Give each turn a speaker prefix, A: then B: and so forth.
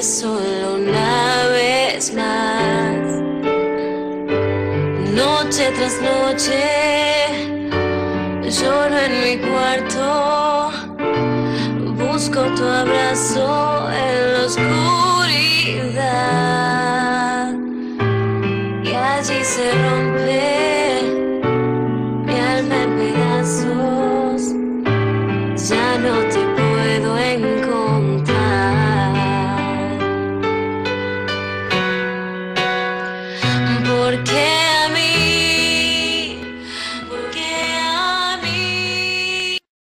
A: solo una vez más. Noche tras noche lloro en mi cuarto, busco tu abrazo en la oscuridad y allí se rompe